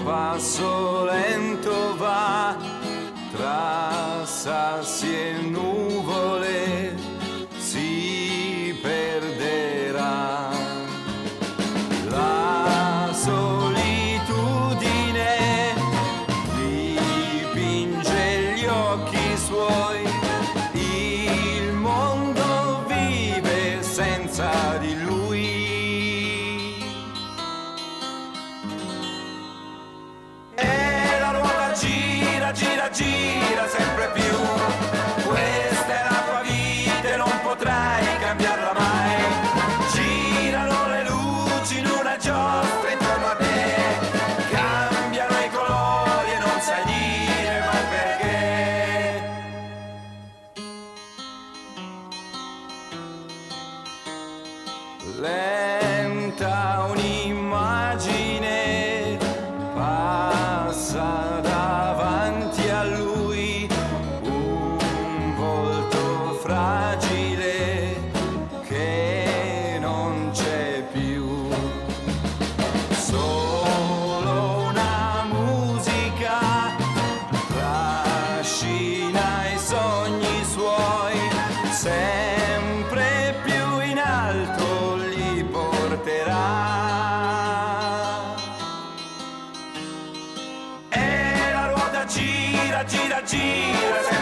passo lento va tra sassi e nuvole, si perderà. La solitudine dipinge gli occhi suoi, il mondo vive senza di lui. Gira, gira sempre più, questa è la tua vita e non potrai cambiarla mai. Girano le luci in una giostra intorno a te, cambiano i colori e non sai dire mai perché. Lenta un'immagine passa davanti a lui, un volto fragile che non c'è più. Solo una musica trascina i sogni suoi, sempre più in alto li porterà. Gira, gira, gira.